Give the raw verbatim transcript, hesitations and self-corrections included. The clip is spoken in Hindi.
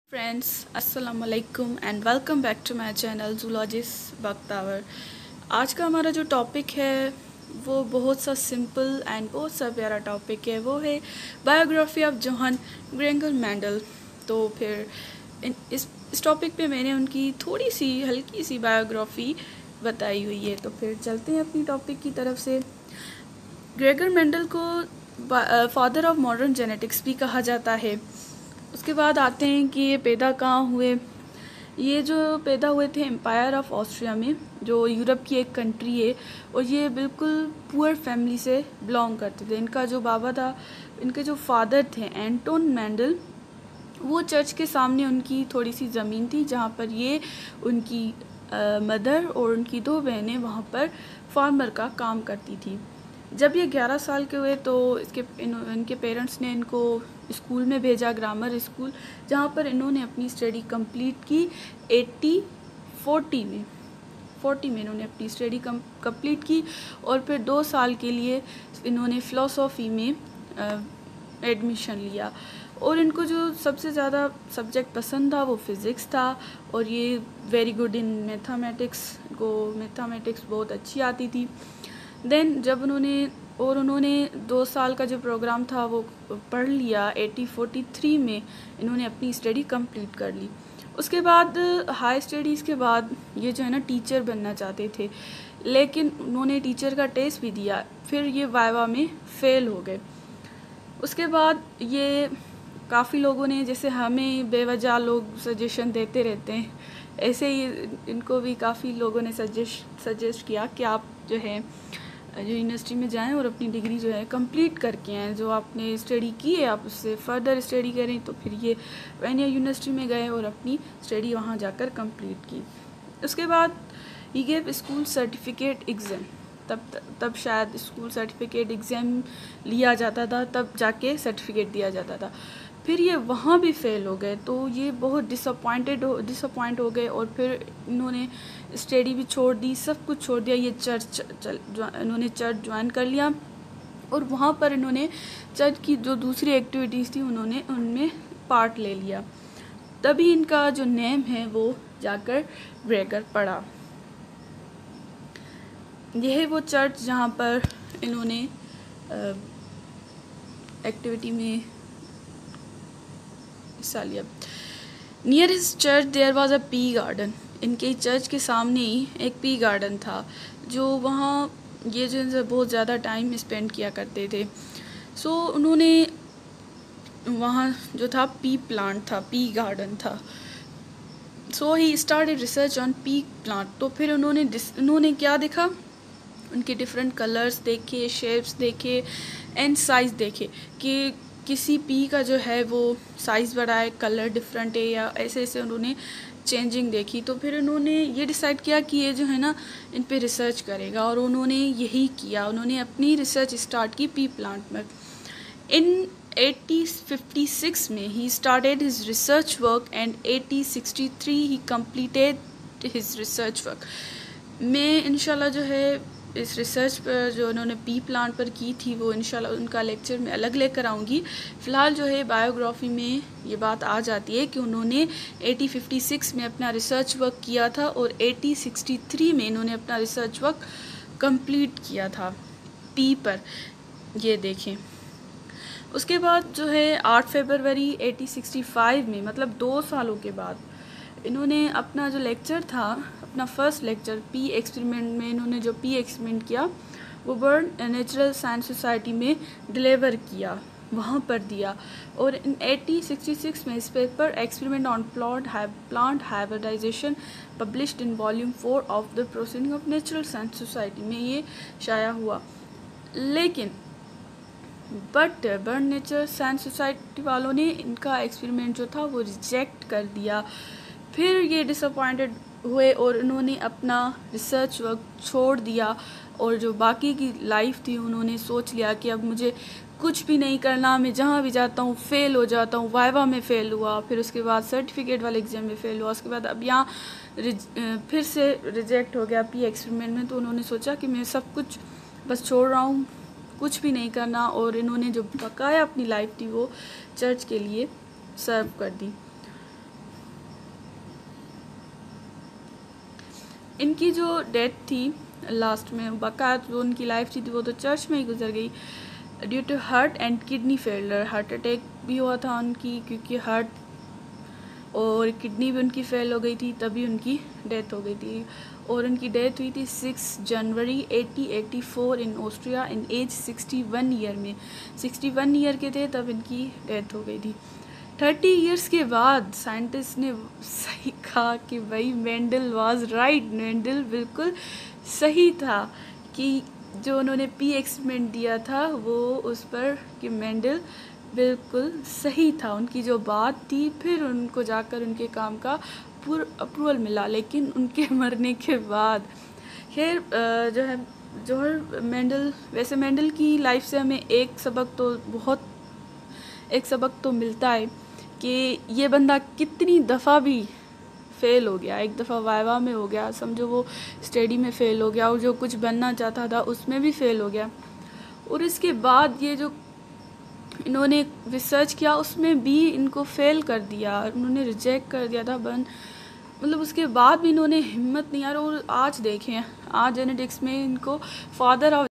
फ्रेंड्स अस्सलाम वालेकुम and welcome back to my channel zoologist Bakhtawar. आज का हमारा जो टॉपिक है वो बहुत सा सिंपल एंड बहुत सा प्यारा टॉपिक है, वो है biography of Johann Gregor Mendel. तो फिर इन, इस इस टॉपिक पे मैंने उनकी थोड़ी सी हल्की सी बायोग्राफी बताई हुई है। तो फिर चलते हैं अपनी टॉपिक की तरफ से। ग्रेगर मेंडल को फादर ऑफ मॉडर्न जेनेटिक्स भी कहा जाता है। उसके बाद आते हैं कि ये पैदा कहाँ हुए। ये जो पैदा हुए थे एम्पायर ऑफ ऑस्ट्रिया में, जो यूरोप की एक कंट्री है, और ये बिल्कुल पुअर फैमिली से बिलोंग करते थे। इनका जो बाबा था, इनके जो फादर थे एंटोन मेंडल, वो चर्च के सामने उनकी थोड़ी सी ज़मीन थी जहाँ पर ये उनकी मदर और उनकी दो बहनें वहाँ पर फार्मर का काम करती थी। जब ये ग्यारह साल के हुए तो इसके इन, इनके पेरेंट्स ने इनको स्कूल में भेजा, ग्रामर स्कूल, जहाँ पर इन्होंने अपनी स्टडी कंप्लीट की। एट्टी फोर्टी में फोर्टी में इन्होंने अपनी स्टडी कंप्लीट की और फिर दो साल के लिए इन्होंने फ़िलासफ़ी में एडमिशन लिया। और इनको जो सबसे ज़्यादा सब्जेक्ट पसंद था वो फ़िज़िक्स था, और ये वेरी गुड इन मैथमेटिक्स, को मैथमेटिक्स बहुत अच्छी आती थी। देन जब उन्होंने और उन्होंने दो साल का जो प्रोग्राम था वो पढ़ लिया। एटी फोर्टी थ्री में इन्होंने अपनी स्टडी कंप्लीट कर ली। उसके बाद हाई स्टडीज़ के बाद ये जो है ना टीचर बनना चाहते थे, लेकिन उन्होंने टीचर का टेस्ट भी दिया, फिर ये वाइवा में फ़ेल हो गए। उसके बाद ये काफ़ी लोगों ने, जैसे हमें बेवजह लोग सजेशन देते रहते हैं, ऐसे ही इनको भी काफ़ी लोगों ने सजेस्ट सजेस्ट किया कि आप जो है जो यूनिवर्सिटी में जाएं और अपनी डिग्री जो है कंप्लीट करके आएँ। जो आपने स्टडी की है आप उससे फर्दर स्टडी करें। तो फिर ये वेनिया यूनिवर्सिटी में गए और अपनी स्टडी वहाँ जाकर कंप्लीट की। उसके बाद ही गेव स्कूल सर्टिफिकेट एग्ज़ाम। तब तब शायद स्कूल सर्टिफिकेट एग्ज़ाम लिया जाता था, तब जाके सर्टिफिकेट दिया जाता था। फिर ये वहाँ भी फेल हो गए, तो ये बहुत डिसअपॉइंटेड हो डिसअपॉइंट हो गए और फिर इन्होंने स्टडी भी छोड़ दी, सब कुछ छोड़ दिया। ये चर्च चल इन्होंने चर्च ज्वाइन कर लिया और वहाँ पर इन्होंने चर्च की जो दूसरी एक्टिविटीज़ थी उन्होंने उनमें पार्ट ले लिया। तभी इनका जो नेम है वो जाकर ग्रेगर पड़ा। यह है वो चर्च जहाँ पर इन्होंने एक्टिविटी में हिस्सा लिया। Near his church there was a pea garden. इनके चर्च के सामने ही एक पी गार्डन था, जो वहाँ ये जो बहुत ज़्यादा टाइम स्पेंड किया करते थे। सो so, उन्होंने वहाँ जो था पी प्लांट था, पी गार्डन था। So he started research on pea plant. तो फिर उन्होंने उन्होंने क्या देखा, उनके डिफरेंट कलर्स देखे, शेप्स देखे एंड साइज़ देखे कि किसी पी का जो है वो साइज़ बड़ा है, कलर डिफरेंट है, या ऐसे ऐसे उन्होंने चेंजिंग देखी। तो फिर उन्होंने ये डिसाइड किया कि ये जो है ना इन पे रिसर्च करेगा, और उन्होंने यही किया। उन्होंने अपनी रिसर्च स्टार्ट की पी प्लांट में। इन एटी फिफ्टी सिक्स में he started his research work and eighty sixty three he completed his research work. मैं इंशाल्लाह जो है इस रिसर्च पर जो उन्होंने पी प्लांट पर की थी वो इंशाल्लाह उनका लेक्चर में अलग लेकर आऊँगी। फ़िलहाल जो है बायोग्राफी में ये बात आ जाती है कि उन्होंने एटी फिफ्टी सिक्स में अपना रिसर्च वर्क किया था और एटी सिक्सटी थ्री में इन्होंने अपना रिसर्च वर्क कंप्लीट किया था पी पर। ये देखें। उसके बाद जो है आठ फरवरी एटी सिक्सटी फाइव में, मतलब दो सालों के बाद, इन्होंने अपना जो लेक्चर था, अपना फर्स्ट लेक्चर पी एक्सपेरिमेंट में, इन्होंने जो पी एक्सपेरिमेंट किया वो वर्ल्ड नेचुरल साइंस सोसाइटी में डिलीवर किया, वहाँ पर दिया। और इन एटी सिक्सटी सिक्स में इस paper experiment on plant plant hybridization published in volume four of the proceeding of natural science society में ये शाया हुआ। लेकिन but world natural science society वालों ने इनका एक्सपेरिमेंट जो था वो रिजेक्ट कर दिया। फिर ये डिसअपॉइंटेड हुए और उन्होंने अपना रिसर्च वर्क छोड़ दिया, और जो बाकी की लाइफ थी उन्होंने सोच लिया कि अब मुझे कुछ भी नहीं करना, मैं जहाँ भी जाता हूँ फ़ेल हो जाता हूँ। वाइवा में फ़ेल हुआ, फिर उसके बाद सर्टिफिकेट वाले एग्ज़ाम में फ़ेल हुआ, उसके बाद अब यहाँ फिर से रिजेक्ट हो गया पी एक्सपेरिमेंट में। तो उन्होंने सोचा कि मैं सब कुछ बस छोड़ रहा हूँ, कुछ भी नहीं करना, और इन्होंने जो बकाया अपनी लाइफ थी वो चर्च के लिए सर्व कर दी। इनकी जो डेथ थी लास्ट में, बाकायदा जो उनकी लाइफ थी वो तो चर्च में ही गुजर गई due to heart and kidney failure. Heart attack भी हुआ था उनकी, क्योंकि हार्ट और किडनी भी उनकी फेल हो गई थी, तभी उनकी डेथ हो गई थी। और उनकी डेथ हुई थी six January eighteen eighty four in Austria in age sixty one year में। सिक्सटी वन ईयर के थे तब इनकी डेथ हो गई थी। थर्टी ईयर्स के बाद साइंटिस्ट ने सही कहा कि भाई मेंडल वाज राइट, मेंडल बिल्कुल सही था कि जो उन्होंने पी एक्सपेरिमेंट दिया था वो उस पर कि मेंडल बिल्कुल सही था, उनकी जो बात थी। फिर उनको जाकर उनके काम का पूरा अप्रूवल मिला, लेकिन उनके मरने के बाद खैर जो है जोहर मेंडल, वैसे मेंडल की लाइफ से हमें एक सबक तो बहुत एक सबक तो मिलता है कि ये बंदा कितनी दफ़ा भी फेल हो गया, एक दफ़ा वाइवा में हो गया, समझो वो स्टडी में फ़ेल हो गया, और जो कुछ बनना चाहता था उसमें भी फ़ेल हो गया, और इसके बाद ये जो इन्होंने रिसर्च किया उसमें भी इनको फ़ेल कर दिया, उन्होंने रिजेक्ट कर दिया था बन मतलब उसके बाद भी इन्होंने हिम्मत नहीं हारी। और आज देखें, आज जेनेटिक्स में इनको फादर ऑफ